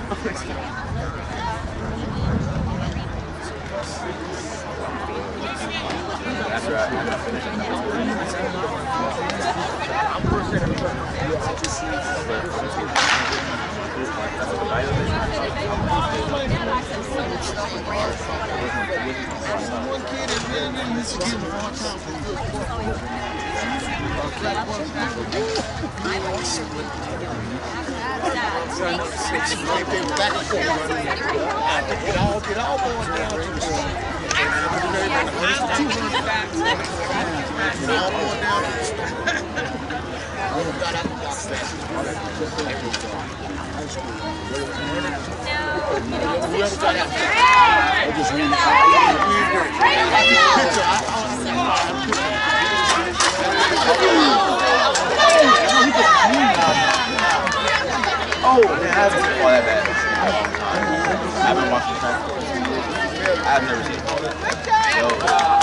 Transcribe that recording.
That's right. One kid is really used to give him a hard time for Get all going down to the Oh, man, I haven't seen all that bad. I haven't watched the time. I've never seen all that.